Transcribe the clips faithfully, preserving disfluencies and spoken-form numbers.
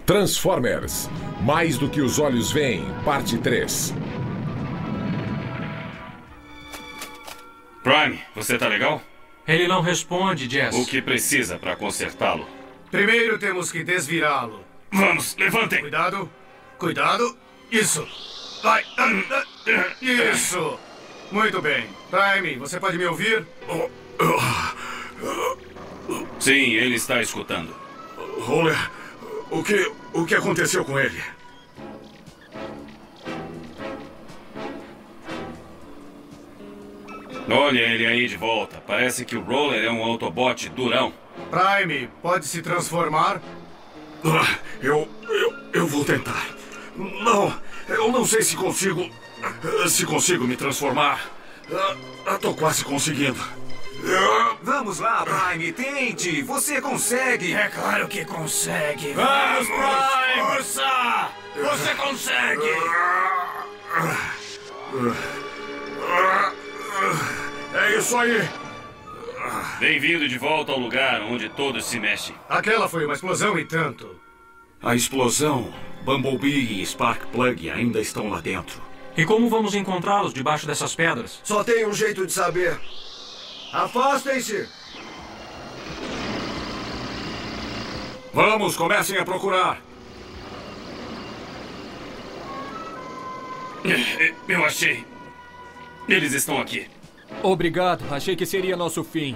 Transformers, mais do que os olhos veem, parte três. Prime, você tá legal? Ele não responde, Jess. O que precisa para consertá-lo? Primeiro temos que desvirá-lo. Vamos, levantem! Cuidado, cuidado. Isso. Vai. Isso. Muito bem. Prime, você pode me ouvir? Sim, ele está escutando. Roller, o que, o que aconteceu com ele? Olha ele aí de volta. Parece que o Roller é um Autobot durão. Prime, pode se transformar? Ah, eu, eu, eu vou tentar. Não, eu não sei se consigo... Se consigo me transformar. Ah, tô quase conseguindo. Vamos lá, Prime, tente! Você consegue! É claro que consegue! Vamos, Prime! Força! Você consegue! É isso aí! Bem-vindo de volta ao lugar onde todos se mexem. Aquela foi uma explosão e tanto. A explosão, Bumblebee e Sparkplug ainda estão lá dentro. E como vamos encontrá-los debaixo dessas pedras? Só tem um jeito de saber. Afastem-se! Vamos, comecem a procurar. Eu achei. Eles estão aqui. Obrigado. Achei que seria nosso fim.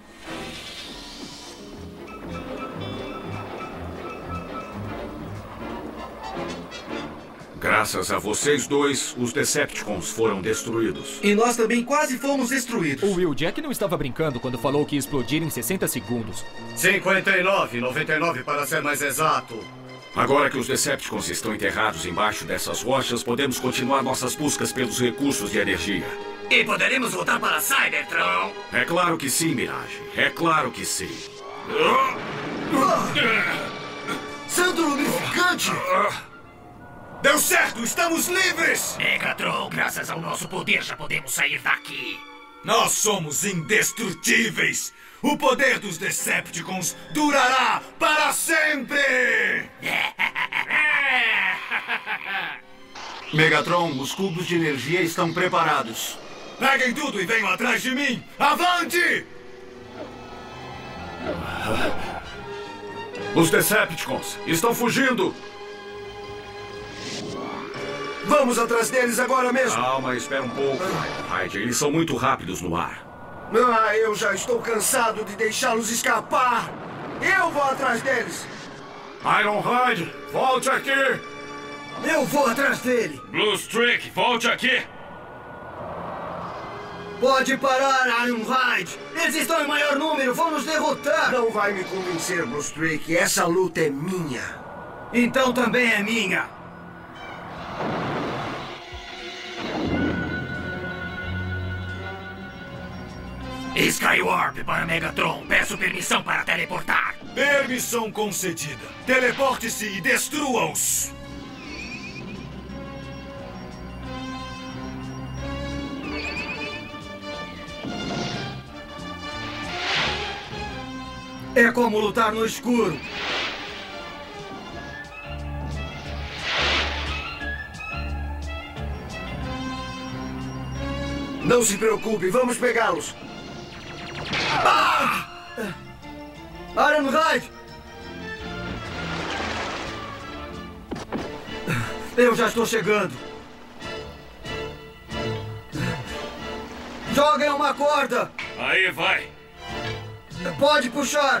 Graças a vocês dois, os Decepticons foram destruídos. E nós também quase fomos destruídos. O Wheeljack não estava brincando quando falou que ia explodir em sessenta segundos. cinquenta e nove, noventa e nove para ser mais exato. Agora que os Decepticons estão enterrados embaixo dessas rochas, podemos continuar nossas buscas pelos recursos de energia. E poderemos voltar para Cybertron? É claro que sim, Mirage. É claro que sim. Santo lubrificante! Deu certo! Estamos livres! Megatron, graças ao nosso poder já podemos sair daqui. Nós somos indestrutíveis! O poder dos Decepticons durará para sempre! Megatron, os cubos de energia estão preparados. Peguem tudo e venham atrás de mim! Avante! Os Decepticons estão fugindo! Vamos atrás deles agora mesmo! Calma, espera um pouco, Ironhide. Eles são muito rápidos no ar. Ah, eu já estou cansado de deixá-los escapar! Eu vou atrás deles! Ironhide, volte aqui! Eu vou atrás dele! Blue Streak, volte aqui! Pode parar, Ironhide! Eles estão em maior número, vão nos derrotar! Não vai me convencer, Blue Streak. Essa luta é minha. Então também é minha. Skywarp para Megatron. Peço permissão para teleportar. Permissão concedida. Teleporte-se e destrua-os. É como lutar no escuro. Não se preocupe, vamos pegá-los. Ah! Ironhide! Eu já estou chegando. Joguem uma corda! Aí, vai! Pode puxar!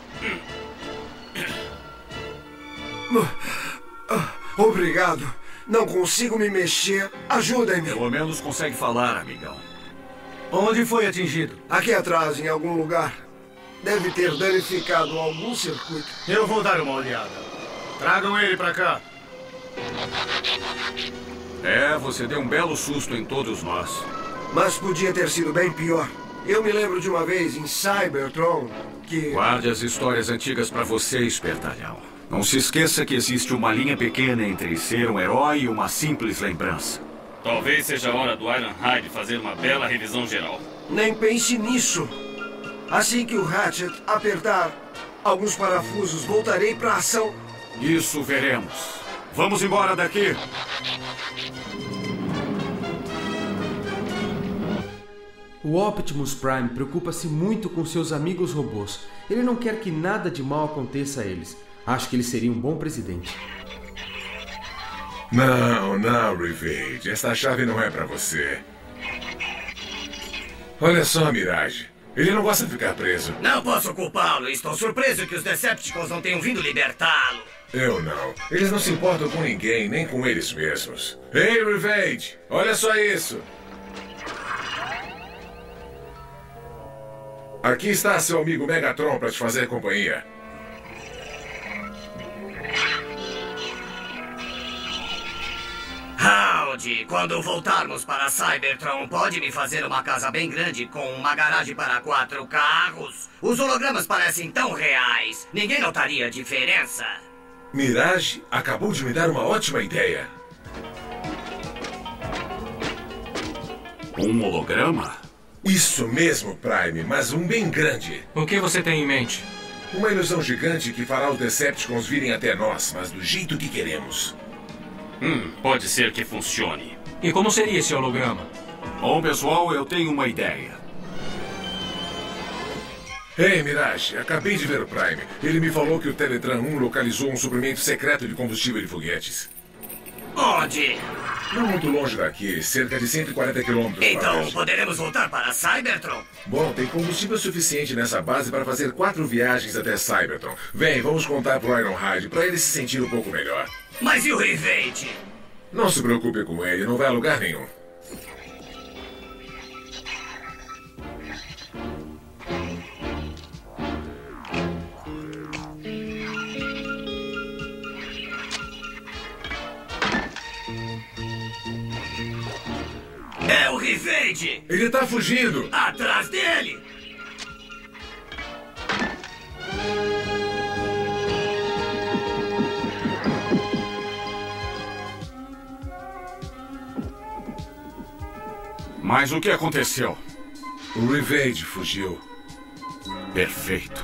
Obrigado. Não consigo me mexer. Ajudem-me. Pelo menos consegue falar, amigão. Onde foi atingido? Aqui atrás, em algum lugar. Deve ter danificado algum circuito. Eu vou dar uma olhada. Tragam ele pra cá. É, você deu um belo susto em todos nós. Mas podia ter sido bem pior. Eu me lembro de uma vez em Cybertron que... Guarde as histórias antigas pra você, espertalhão. Não se esqueça que existe uma linha pequena entre ser um herói e uma simples lembrança. Talvez seja a hora do Ironhide fazer uma bela revisão geral. Nem pense nisso. Assim que o Ratchet apertar alguns parafusos, voltarei pra ação Isso veremos. Vamos embora daqui. O Optimus Prime preocupa-se muito com seus amigos robôs. Ele não quer que nada de mal aconteça a eles. Acho que ele seria um bom presidente. Não, não, Revade. Esta chave não é pra você. Olha só, Mirage. Ele não gosta de ficar preso. Não posso culpá-lo. Estou surpreso que os Decepticons não tenham vindo libertá-lo. Eu não. Eles não se importam com ninguém, nem com eles mesmos. Ei, Revade! Olha só isso! Aqui está seu amigo Megatron para te fazer companhia. Howdy! Quando voltarmos para Cybertron, pode me fazer uma casa bem grande com uma garagem para quatro carros? Os hologramas parecem tão reais. Ninguém notaria a diferença. Mirage acabou de me dar uma ótima ideia. Um holograma? Isso mesmo, Prime, mas um bem grande. O que você tem em mente? Uma ilusão gigante que fará os Decepticons virem até nós, mas do jeito que queremos. Hum, pode ser que funcione. E como seria esse holograma? Bom, pessoal, eu tenho uma ideia. Ei, Mirage, acabei de ver o Prime. Ele me falou que o Teletran um localizou um suprimento secreto de combustível de foguetes. Onde? Não muito longe daqui, cerca de cento e quarenta quilômetros. Então, poderemos voltar para Cybertron? Bom, tem combustível suficiente nessa base para fazer quatro viagens até Cybertron. Vem, vamos contar pro Ironhide para ele se sentir um pouco melhor. Mas e o Revade? Não se preocupe com ele, não vai a lugar nenhum. É o Revade! Ele tá fugindo! Atrás dele! Mas o que aconteceu? O Revade fugiu. Perfeito.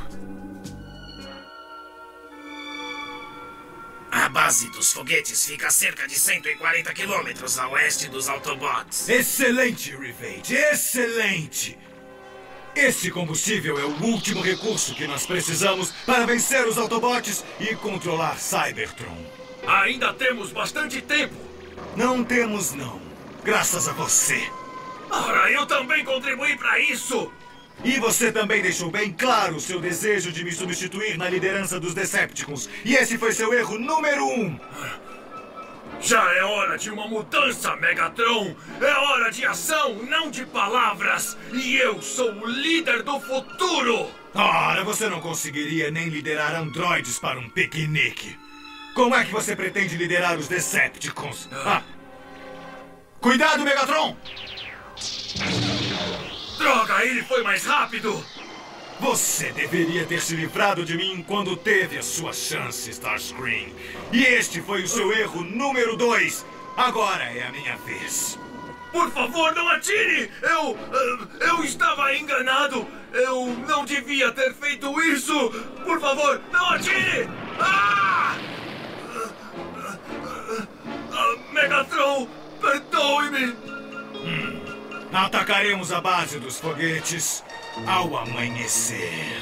A base dos foguetes fica a cerca de cento e quarenta quilômetros a oeste dos Autobots. Excelente, Revade, excelente! Esse combustível é o último recurso que nós precisamos para vencer os Autobots e controlar Cybertron. Ainda temos bastante tempo. Não temos, não. Graças a você. Ora, eu também contribuí para isso! E você também deixou bem claro o seu desejo de me substituir na liderança dos Decepticons. E esse foi seu erro número um. Já é hora de uma mudança, Megatron! É hora de ação, não de palavras! E eu sou o líder do futuro! Ora, você não conseguiria nem liderar androides para um piquenique. Como é que você pretende liderar os Decepticons? Ah. Cuidado, Megatron! Droga, ele foi mais rápido! Você deveria ter se livrado de mim quando teve a sua chance, Starscream. E este foi o seu erro número dois. Agora é a minha vez. Por favor, não atire! Eu... eu estava enganado! Eu não devia ter feito isso! Por favor, não atire! Ah! Megatron, perdoe-me! Hum. Atacaremos a base dos foguetes ao amanhecer.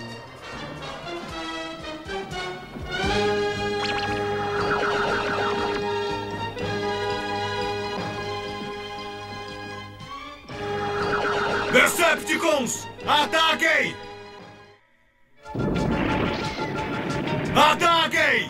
Decepticons, ataquem! Ataquem!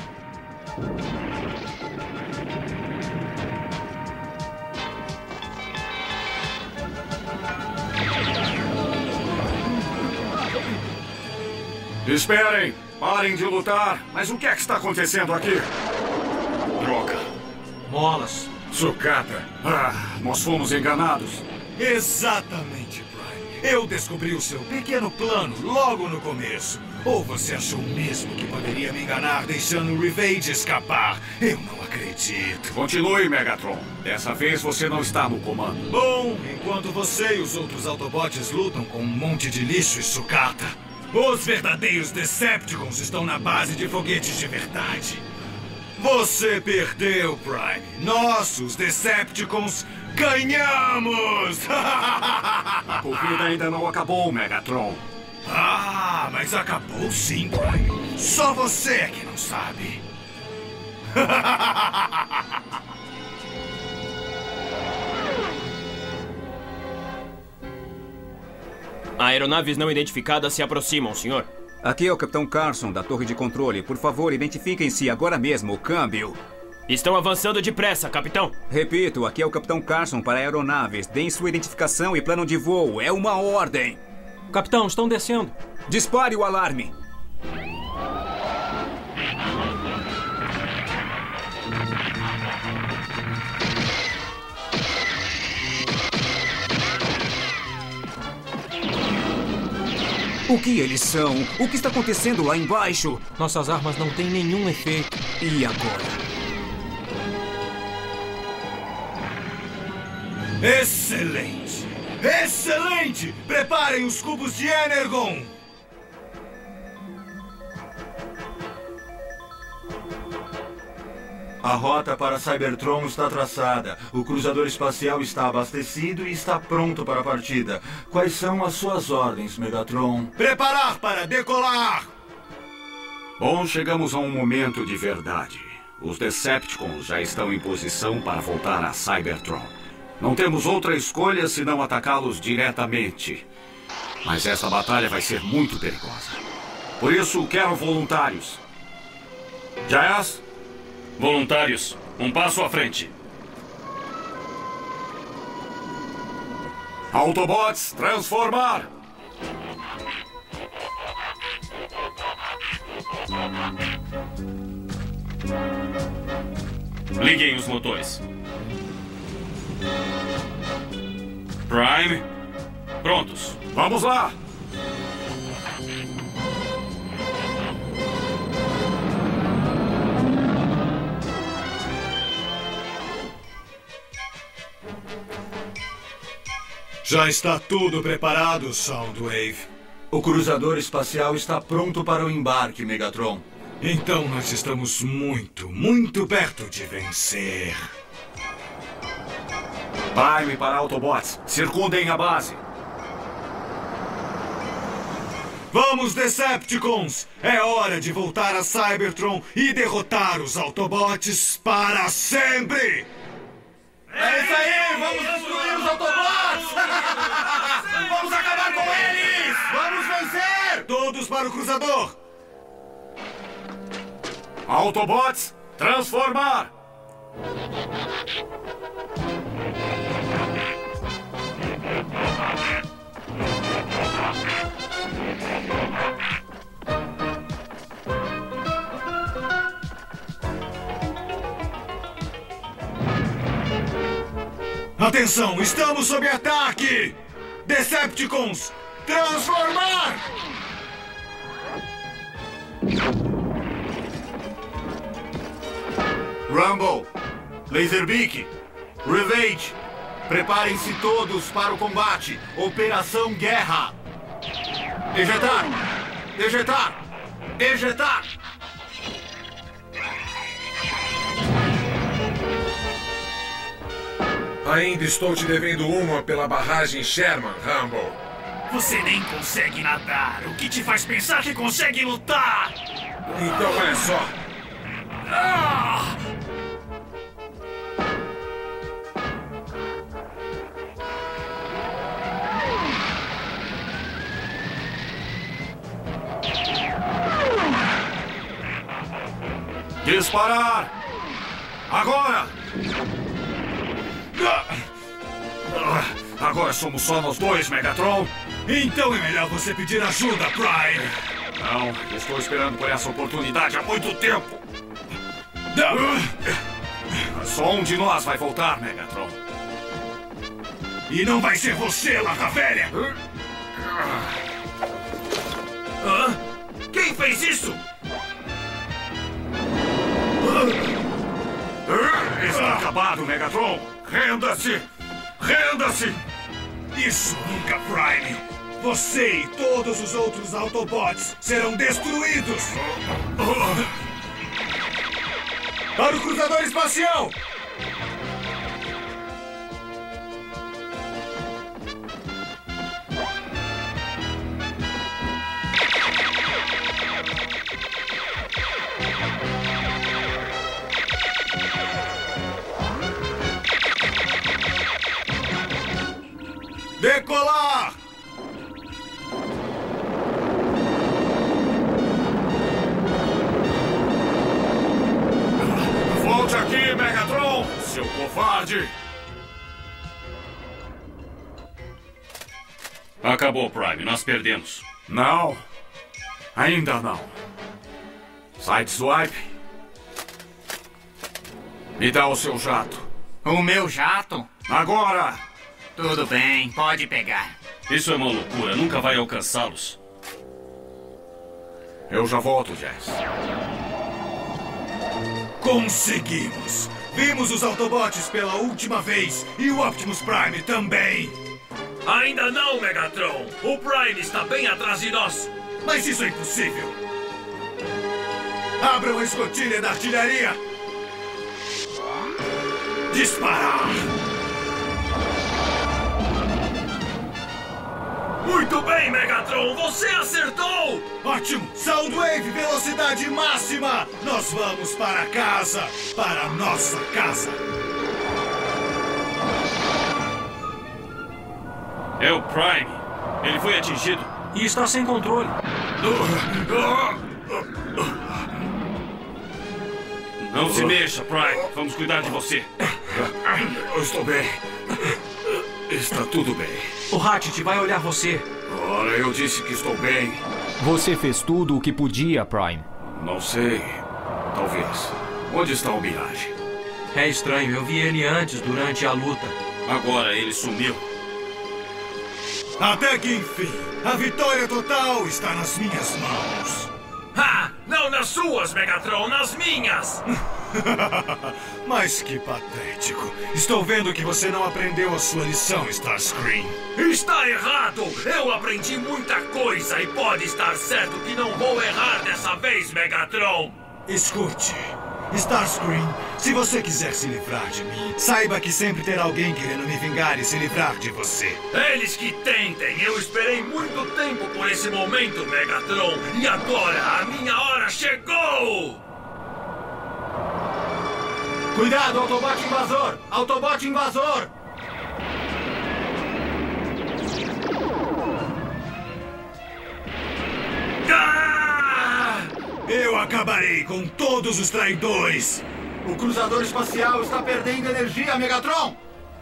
Esperem! Parem de lutar! Mas o que é que está acontecendo aqui? Droga! Molas. Sucata! Ah, nós fomos enganados. Exatamente, Prime. Eu descobri o seu pequeno plano logo no começo. Ou você achou mesmo que poderia me enganar deixando o Revade escapar? Eu não acredito. Continue, Megatron. Dessa vez você não está no comando. Bom, enquanto você e os outros Autobots lutam com um monte de lixo e sucata, Os verdadeiros Decepticons estão na base de foguetes de verdade. Você perdeu, Prime. Nós, os Decepticons, ganhamos! A corrida ainda não acabou, Megatron. Ah, mas acabou sim, Prime. Só você é que não sabe. Aeronaves não identificadas se aproximam, senhor. Aqui é o Capitão Carson, da torre de controle. Por favor, identifiquem-se agora mesmo. O câmbio. Estão avançando depressa, capitão. Repito, aqui é o Capitão Carson para aeronaves. Deem sua identificação e plano de voo. É uma ordem. Capitão, estão descendo. Dispare o alarme. O que eles são? O que está acontecendo lá embaixo? Nossas armas não têm nenhum efeito. E agora? Excelente! Excelente! Preparem os cubos de Energon! A rota para Cybertron está traçada. O cruzador espacial está abastecido e está pronto para a partida. Quais são as suas ordens, Megatron? Preparar para decolar! Bom, chegamos a um momento de verdade. Os Decepticons já estão em posição para voltar a Cybertron. Não temos outra escolha senão atacá-los diretamente. Mas essa batalha vai ser muito perigosa. Por isso, quero voluntários. Jazz? Voluntários, um passo à frente. Autobots, transformar! Liguem os motores. Prime, prontos. Vamos lá! Já está tudo preparado, Soundwave. O cruzador espacial está pronto para o embarque, Megatron. Então nós estamos muito, muito perto de vencer. Prime para Autobots. Circundem a base. Vamos, Decepticons! É hora de voltar a Cybertron e derrotar os Autobots para sempre! É isso aí! Vamos destruir os Autobots! Vamos acabar com eles! Vamos vencer! Todos para o cruzador! Autobots, transformar! Atenção, estamos sob ataque! Decepticons, transformar! Rumble, Laserbeak, Ravage, preparem-se todos para o combate. Operação Guerra. Ejetar! Ejetar! Ejetar! Ainda estou te devendo uma pela barragem Sherman, Rumble. Você nem consegue nadar. O que te faz pensar que consegue lutar? Então olha só. Ah! Disparar! Agora! Agora somos só nós dois, Megatron. Então é melhor você pedir ajuda, Prime. Não, estou esperando por essa oportunidade há muito tempo. Só um de nós vai voltar, Megatron. E não vai ser você, Lata Velha! Hã? Quem fez isso? Está acabado, Megatron! Renda-se! Renda-se! Isso nunca, Prime! Você e todos os outros Autobots serão destruídos! Para o cruzador espacial! Decolar! Volte aqui, Megatron, seu covarde! Acabou, Prime. Nós perdemos. Não. Ainda não. Sideswipe. Me dá o seu jato. O meu jato? Agora! Tudo bem, pode pegar. Isso é uma loucura. Nunca vai alcançá-los. Eu já volto, Jess. Conseguimos! Vimos os Autobots pela última vez e o Optimus Prime também! Ainda não, Megatron! O Prime está bem atrás de nós! Mas isso é impossível! Abram a escotilha da artilharia! Disparar! Muito bem, Megatron! Você acertou! Ótimo! Soundwave, velocidade máxima! Nós vamos para casa! Para a nossa casa! É o Prime. Ele foi atingido. E está sem controle. Não se mexa, Prime. Vamos cuidar de você. Eu estou bem. Está tudo bem. O Ratchet vai olhar você. Ora, eu disse que estou bem. Você fez tudo o que podia, Prime. Não sei. Talvez. Onde está o Mirage? É estranho. Eu vi ele antes, durante a luta. Agora ele sumiu. Até que enfim, a vitória total está nas minhas mãos. Ha! Não nas suas, Megatron, nas minhas! Mas que patético. Estou vendo que você não aprendeu a sua lição, Starscream. Está errado! Eu aprendi muita coisa e pode estar certo que não vou errar dessa vez, Megatron! Escute, Starscream, se você quiser se livrar de mim, saiba que sempre terá alguém querendo me vingar e se livrar de você. Eles que tentem! Eu esperei muito tempo por esse momento, Megatron! E agora a minha hora chegou! Cuidado, Autobot invasor! Autobot invasor! Ah! Eu acabarei com todos os traidores! O cruzador espacial está perdendo energia, Megatron!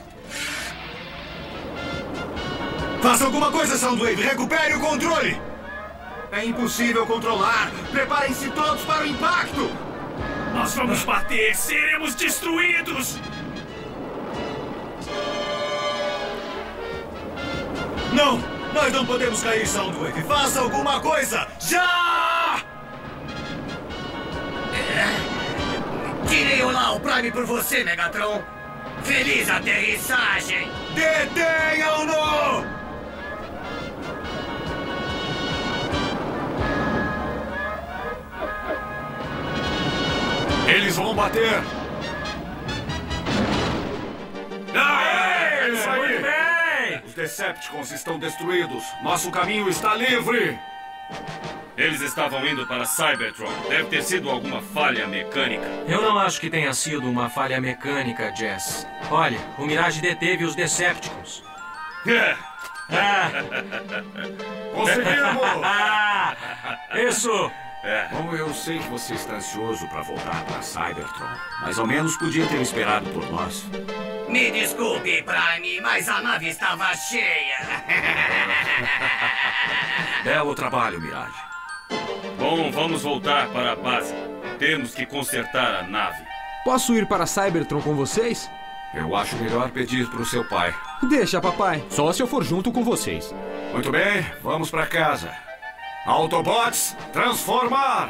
Faça alguma coisa, Soundwave! Recupere o controle! É impossível controlar! Preparem-se todos para o impacto! Nós vamos bater! Seremos destruídos! Não! Nós não podemos cair, Soundwave! Faça alguma coisa! Já! Tirei o lá o Prime por você, Megatron! Feliz aterrissagem! Detenham-no! Eles vão bater! Aê! Isso Muito aí! bem! Os Decepticons estão destruídos! Nosso caminho está livre! Eles estavam indo para Cybertron. Deve ter sido alguma falha mecânica. Eu não acho que tenha sido uma falha mecânica, Jess. Olha, o Mirage deteve os Decepticons. Ah. Conseguimos! Isso! É. Bom, eu sei que você está ansioso para voltar para Cybertron, mas ao menos podia ter esperado por nós. Me desculpe, Prime, mas a nave estava cheia. Belo trabalho, Mirage. Bom, vamos voltar para a base. Temos que consertar a nave. Posso ir para Cybertron com vocês? Eu acho melhor pedir para o seu pai. Deixa, papai. Só se eu for junto com vocês. Muito bem, vamos para casa. Autobots, transformar!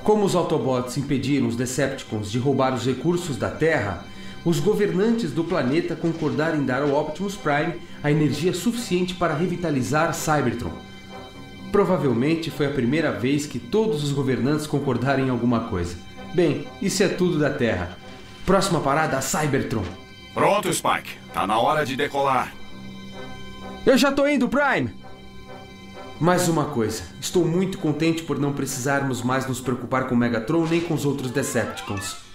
Como os Autobots impediram os Decepticons de roubar os recursos da Terra, os governantes do planeta concordaram em dar ao Optimus Prime a energia suficiente para revitalizar Cybertron. Provavelmente foi a primeira vez que todos os governantes concordaram em alguma coisa. Bem, isso é tudo da Terra. Próxima parada, Cybertron. Pronto, Spike. Tá na hora de decolar. Eu já tô indo, Prime! Mais uma coisa. Estou muito contente por não precisarmos mais nos preocupar com o Megatron nem com os outros Decepticons.